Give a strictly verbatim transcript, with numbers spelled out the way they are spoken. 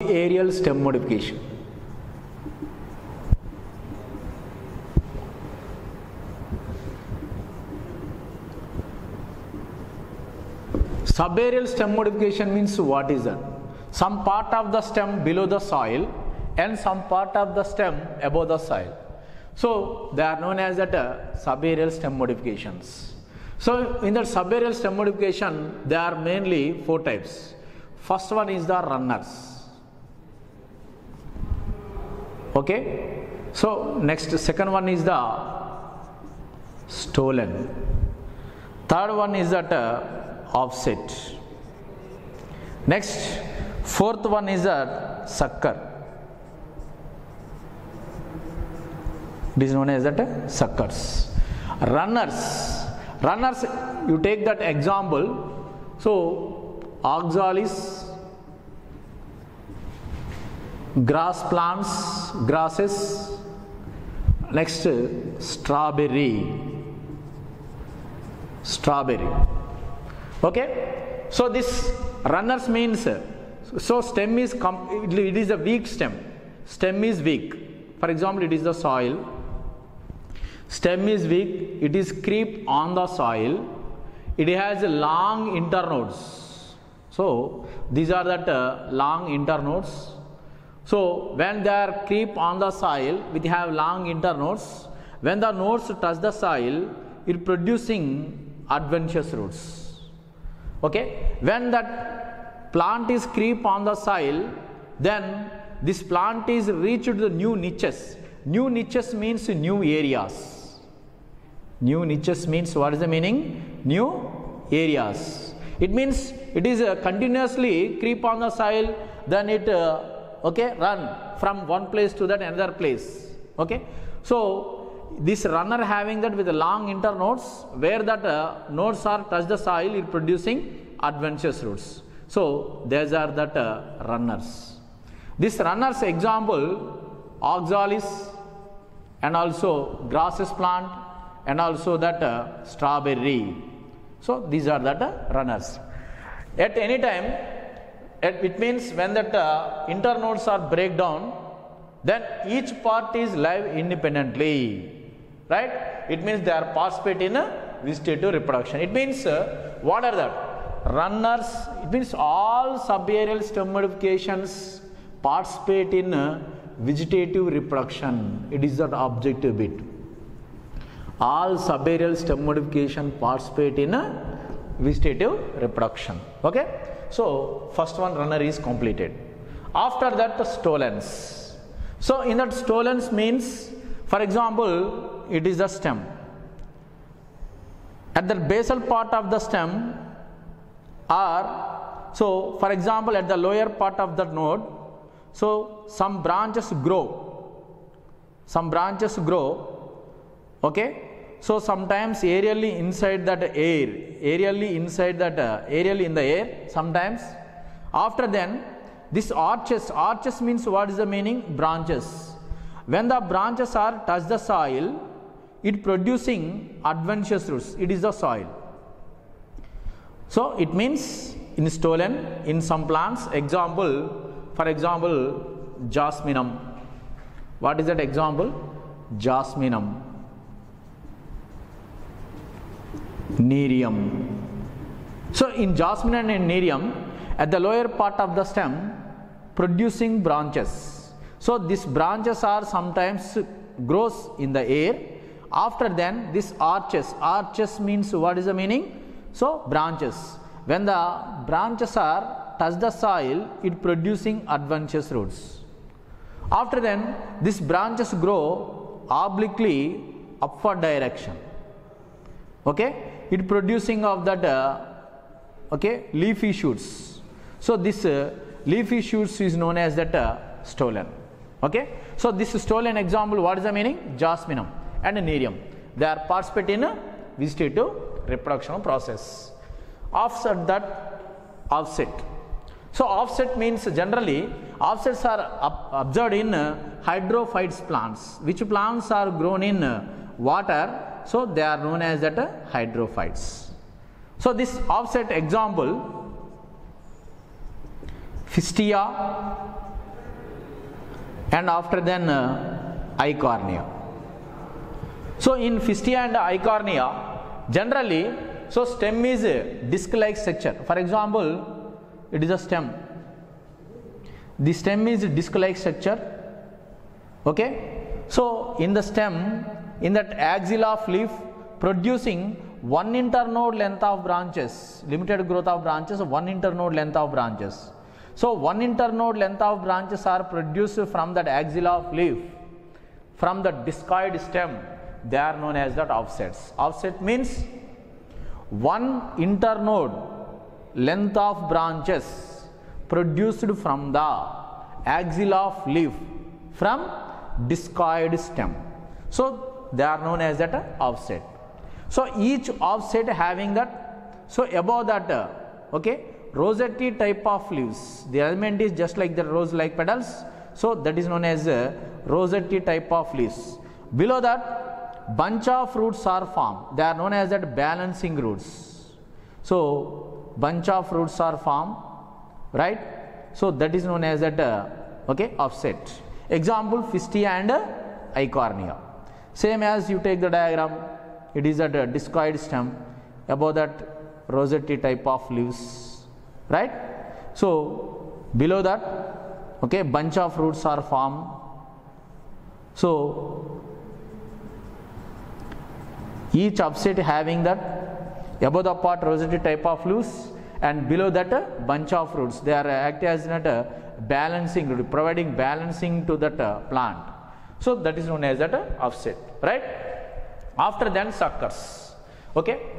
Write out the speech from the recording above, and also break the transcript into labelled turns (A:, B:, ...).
A: subaerial stem modification. Subaerial stem modification means what is that? Some part of the stem below the soil and some part of the stem above the soil. So they are known as that uh, subaerial stem modifications. So in that subaerial stem modification, there are mainly four types. First one is the runners. Okay. So next, second one is the stolen. Third one is that uh, offset. Next, fourth one is a sucker. It is known as that suckers. Runners. Runners, you take that example. So, oxalis, grass plants, grasses. Next, strawberry. Strawberry. Okay. So, this runners means, so stem is, it is a weak stem. Stem is weak. For example, it is the soil. Stem is weak, it is creep on the soil, it has long internodes. So these are that uh, long internodes. So when they are creep on the soil, we have long internodes. When the nodes touch the soil, it producing adventitious roots. Okay, when that plant is creep on the soil, then this plant is reached to the new niches. New niches means new areas. New niches means what is the meaning? New areas. It means it is uh, continuously creep on the soil, then it uh, okay run from one place to that another place. Okay. So this runner having that with the long internodes, where that uh, nodes are touch the soil, it producing adventitious roots. So these are that uh, runners. This runners example, oxalis and also grasses plant and also that uh, strawberry. So these are that uh, runners. At any time, at, it means when that uh, internodes are break down, then each part is live independently, right? It means they are participate in a vegetative reproduction. It means uh, what are that? Runners. It means all subaerial stem modifications participate in uh, vegetative reproduction. It is that objective bit. All subaerial stem modification participate in a vegetative reproduction. Okay. So first one runner is completed. After that the stolons. So in that stolons means, for example, it is the stem. At the basal part of the stem are, so for example at the lower part of the node, so some branches grow. Some branches grow. Okay. So sometimes aerially inside that air, aerially inside that, uh, aerially in the air, sometimes. After then, this arches, arches means what is the meaning? Branches. When the branches are touch the soil, it producing adventitious roots. It is the soil. So it means in stolen, in some plants, example, for example, jasminum. What is that example? Jasminum. Nerium. So in jasmine and nerium, at the lower part of the stem, producing branches. So these branches are sometimes grows in the air. After then, this arches. Arches means what is the meaning? So branches. When the branches are touch the soil, it producing adventitious roots. After then, these branches grow obliquely upward direction. Okay. It producing of that uh, okay leafy shoots. So this uh, leafy shoots is known as that uh, stolen. Okay. So this stolen example, what is the meaning? Jasminum and nerium. They are participate in a vegetative reproduction process. Offset that offset. So offset means generally offsets are observed in uh, hydrophytes plants. Which plants are grown in uh, water? So they are known as that uh, hydrophytes. So this offset example, Fistia, and after then uh, eichhornia. So in Fistia and eichhornia, generally, so stem is a disc-like structure. For example, it is a stem. The stem is a disc-like structure. Okay. So in the stem, in that axilla of leaf, producing one internode length of branches, limited growth of branches, one internode length of branches. So one internode length of branches are produced from that axilla of leaf, from the discoid stem. They are known as that offsets. Offset means one internode length of branches produced from the axilla of leaf from discoid stem. So they are known as that offset. So each offset having that, so above that, uh, okay, rosette type of leaves. The element is just like the rose-like petals. So that is known as uh, rosette type of leaves. Below that, bunch of roots are formed. They are known as that balancing roots. So bunch of roots are formed, right? So that is known as that, uh, okay, offset. Example, Fistia and uh, eichhornia. Same as you take the diagram. It is at a discoid stem, above that rosette type of leaves, right? So below that, okay, bunch of roots are formed. So each offset having that, above the part rosette type of leaves, and below that a bunch of roots. They are act as not a balancing, providing balancing to that uh, plant. So that is known as that uh, offset, right? After then suckers. Okay.